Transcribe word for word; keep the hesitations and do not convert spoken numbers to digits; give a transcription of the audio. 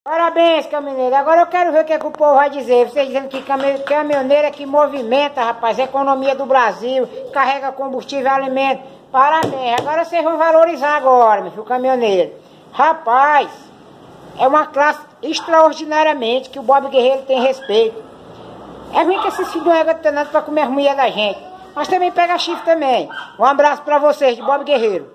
Parabéns, caminhoneiro. Agora eu quero ver o que, é que o povo vai dizer. Vocês dizendo que caminhoneiro é que movimenta, rapaz, a economia do Brasil, carrega combustível e alimento. Parabéns. Agora vocês vão valorizar agora, meu filho, o caminhoneiro. Rapaz, é uma classe extraordinariamente que o Bob Guerreiro tem respeito. É ruim que esses filhos não é danado pra comer as mulheres da gente. Mas também pega chifre também. Um abraço pra vocês, de Bob Guerreiro.